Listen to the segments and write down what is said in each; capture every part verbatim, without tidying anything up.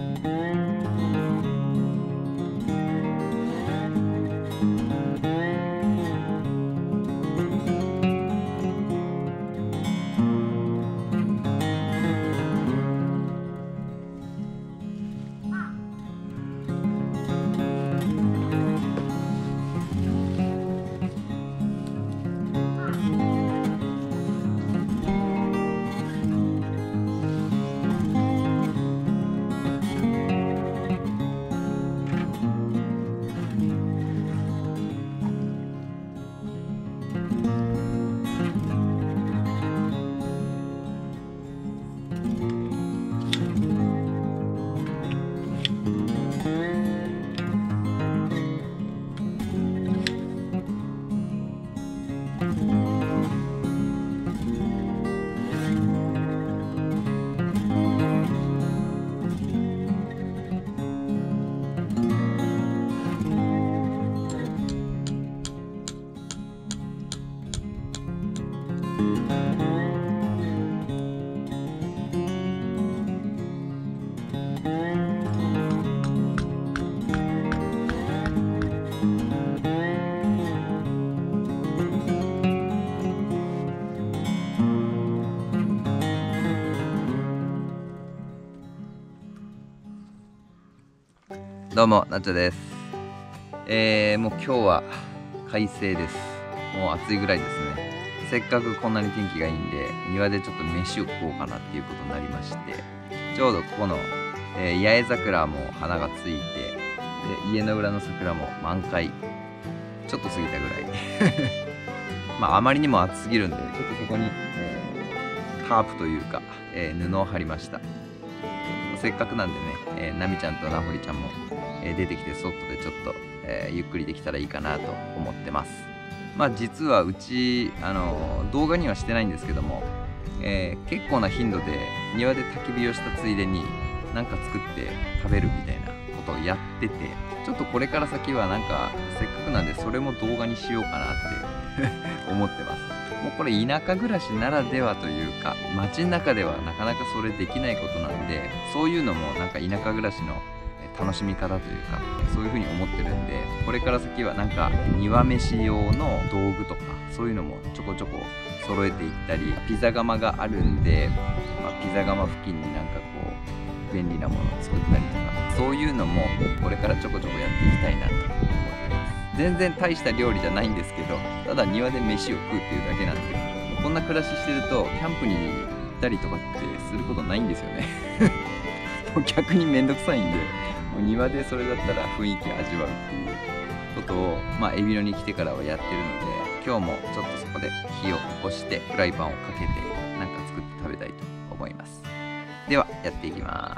どうもなっちゃです。えー、もう今日は快晴です。もう暑いぐらいですね。せっかくこんなに天気がいいんで、庭でちょっと飯を食おうかなっていうことになりまして、ちょうどここの、えー、八重桜も花がついて、で家の裏の桜も満開ちょっと過ぎたぐらいまああまりにも暑すぎるんで、ちょっとそこに、えー、タープというか、えー、布を張りました。せっかくなんでね、えー、ナミちゃんとナホリちゃんも、えー、出てきて外でちょっと、えー、ゆっくりできたらいいかなと思ってます。まあ実はうち、あのー、動画にはしてないんですけども、えー、結構な頻度で庭で焚き火をしたついでになんか作って食べるみたいなことをやってて、ちょっとこれから先はなんかせっかくなんでそれも動画にしようかなって思ってます。もうこれ田舎暮らしならではというか、街の中ではなかなかそれできないことなんで、そういうのもなんか田舎暮らしの楽しみ方というか、そういう風に思ってるんで、これから先はなんか庭飯用の道具とかそういうのもちょこちょこ揃えていったり、ピザ窯があるんで、まあ、ピザ窯付近になんかこう便利なものを作ったりとか、そういうのもこれからちょこちょこやっていきたいなと思ってます。全然大した料理じゃないんですけど、ただ庭で飯を食うっていうだけなんで、もうこんな暮らししてるとキャンプに行ったりとかってすることないんですよねもう逆にめんどくさいんで、もう庭でそれだったら雰囲気味わうっていうことを、まあエビノに来てからはやってるので、今日もちょっとそこで火を起こしてフライパンをかけてなんか作って食べたいと思います。ではやっていきます。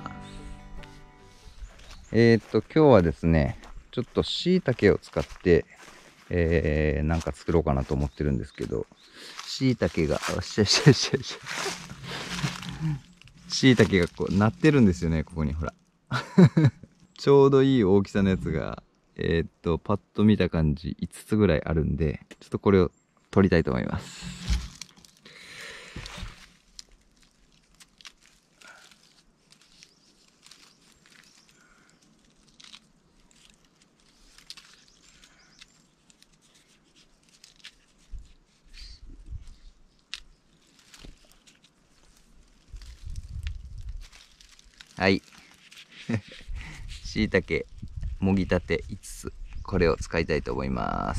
えー、っと今日はですね、ちょっと椎茸を使って、えー、なんか作ろうかなと思ってるんですけど、椎茸が、よしよしよしよし。椎茸がこう、なってるんですよね、ここに、ほら。ちょうどいい大きさのやつが、えー、っと、パッと見た感じ、いつつぐらいあるんで、ちょっとこれを取りたいと思います。はい。椎茸、もぎたていつつ、これを使いたいと思います。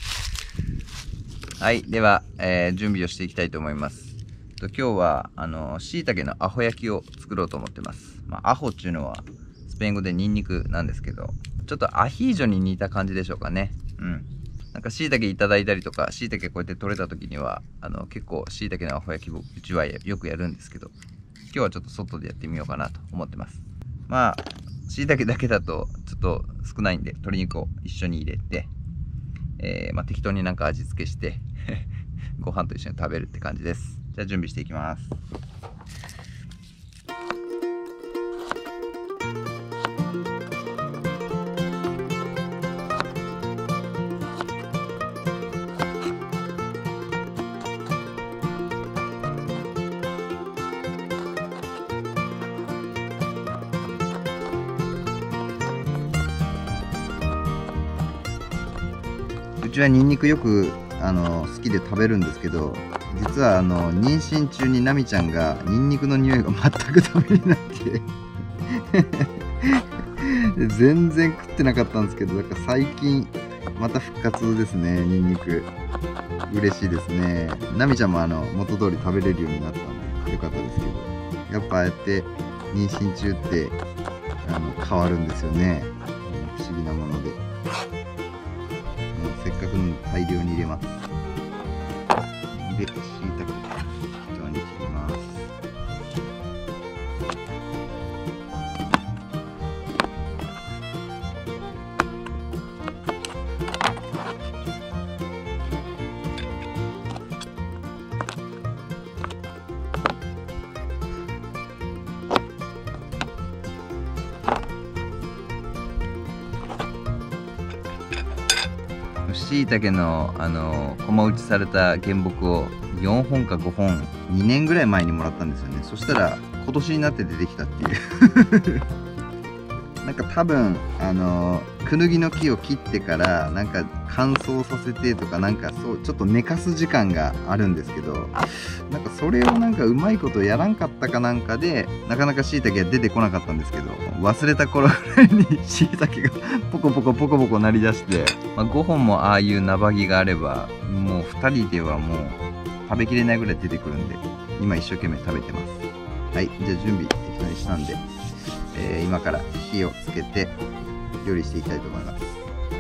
はい。では、えー、準備をしていきたいと思います。と今日は、あの、椎茸のアホ焼きを作ろうと思ってます。まあ、アホっていうのは、スペイン語でニンニクなんですけど、ちょっとアヒージョに似た感じでしょうかね。うん。なんか椎茸いただいたりとか、椎茸こうやって取れた時には、あの、結構椎茸のアホ焼きをうちはよくやるんですけど、今日はちょっと外でやってみようかなと思ってます。まあ、椎茸だけだとちょっと少ないんで、鶏肉を一緒に入れて、えー、まあ適当になんか味付けしてご飯と一緒に食べるって感じです。じゃあ準備していきます。 ちはニンニクよくあの好きで食べるんですけど、実はあの妊娠中にナミちゃんがニンニクの匂いが全くダメになって全然食ってなかったんですけど、だから最近また復活ですね、ニンニク。嬉しいですね。ナミちゃんもあの元通り食べれるようになったんでよかったですけど、やっぱああやって妊娠中ってあの変わるんですよね。不思議なもので。もうせっかくの大量に入れます。で、しいたけ適当に切ります。しいたけのあの駒打ちされた原木をよんほんかごほんにねんぐらい前にもらったんですよね。そしたら今年になって出てきたっていうなんか多分あのクヌギの木を切ってからなんか乾燥させてとか、なんかそうちょっと寝かす時間があるんですけど、なんかそれをなんかうまいことやらんかったかなんかでなかなかしいたけが出てこなかったんですけど、忘れた頃ぐらいにしいたけがポコポコポコポコ鳴り出して、まあ、ごほんもああいうナバギがあればもうふたりではもう食べきれないぐらい出てくるんで、今一生懸命食べてます。はい、じゃあ準備適当にしたんで、えー、今から火をつけて料理していきたいと思います。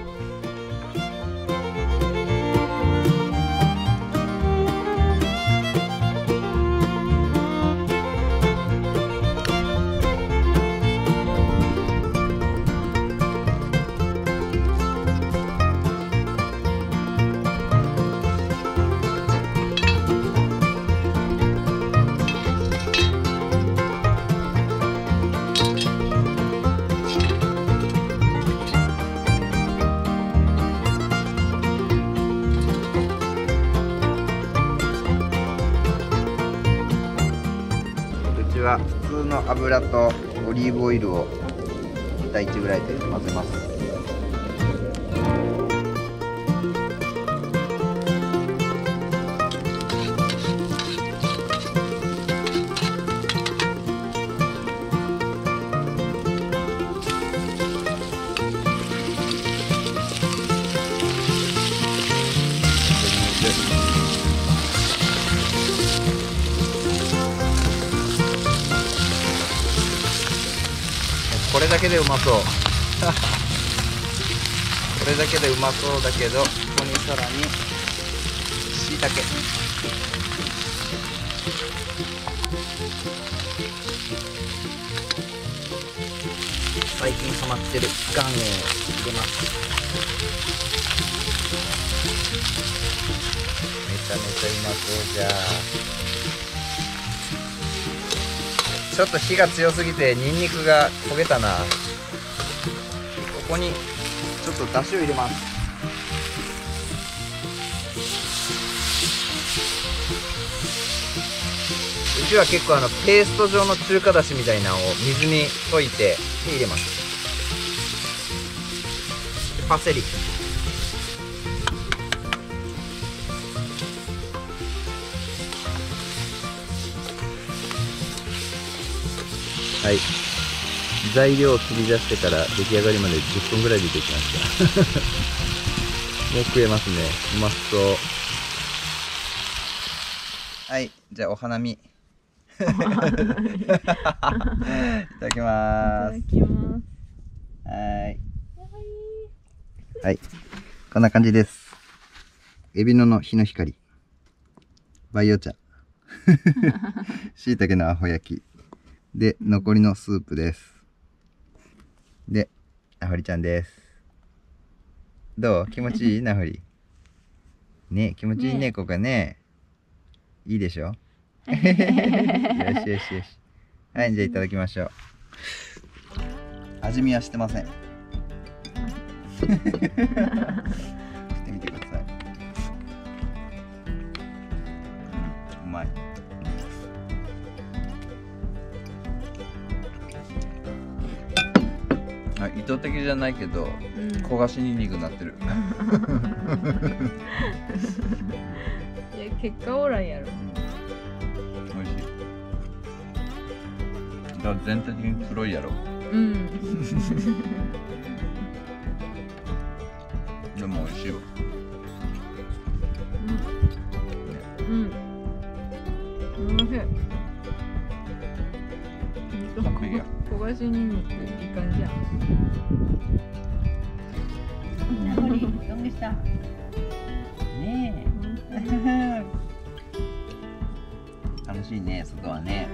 は普通の油とオリーブオイルをいちたいいちぐらいで混ぜます。これだけでうまそうこれだけでうまそうだけど、ここにさらにしいたけ、最近ハマってる岩塩を入れます。めちゃめちゃうまそうじゃちょっと火が強すぎてニンニクが焦げたな。ここにちょっとだしを入れます。うちは結構あのペースト状の中華だしみたいなのを水に溶いて入れます。パセリ、はい、材料を切り出してから出来上がりまでじゅっぷんぐらいでできましたもう食えますね。うまそう。はい、じゃあお花見いただきます。いただきます。はいはい、こんな感じです。エビノの日の光、バイオ茶しいたけのアホ焼きで、残りのスープです。で、なほりちゃんです。どう？気持ちいい？なほり。ね、気持ちいいね、ここね。いいでしょ？よしよしよし。はい、じゃあいただきましょう。味見はしてません。食ってみてください。うん、うまい。 あ、意図的じゃないけどうん焦がしにんにくになってる。 いや結果オーライやろ。 美味しい。だから全体的に黒いやろ。 うんでも美味しいわ。 うんおいしい。 完璧や。 焦がしにんにくいい感じやん。 名残どうでしたねえ楽しいね外はね。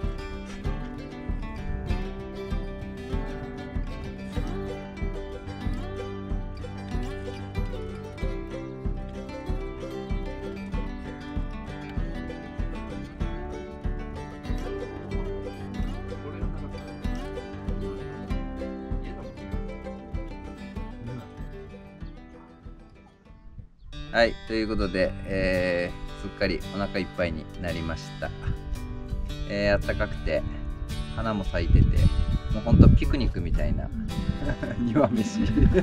はい、ということで、えー、すっかりお腹いっぱいになりました。えー、あったかくて花も咲いてて、もうほんとピクニックみたいな庭飯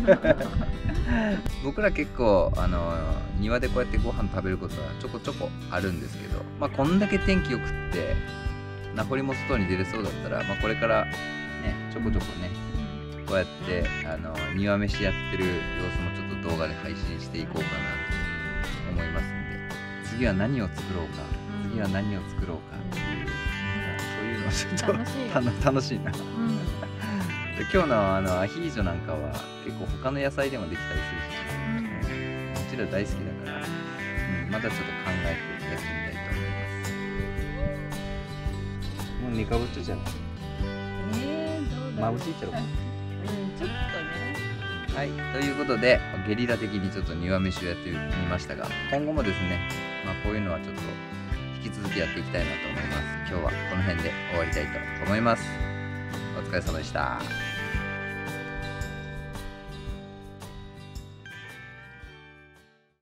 僕ら結構あの庭でこうやってご飯食べることはちょこちょこあるんですけど、まあこんだけ天気よくって名残も外に出れそうだったら、まあ、これからねちょこちょこねこうやってあの庭飯やってる様子もちょっと動画で配信していこうかなと思いますんで、次は何を作ろうか、次は何を作ろうかっていう、そういうのをちょっと楽しいよ楽楽しいな。 うんで今日のあのアヒージョなんかは結構他の野菜でもできたりするし、うん、うちら大好きだから、うん、またちょっと考えてやってみたいと思います。もうにかぶっちゃじゃないえー、どうだろう。 まぶしいっちゃろうか。 うんちょっとね。 はい、ということでゲリラ的にちょっと庭飯をやってみましたが、今後もですね、まあ、こういうのはちょっと引き続きやっていきたいなと思います。今日はこの辺で終わりたいと思います。お疲れ様でした。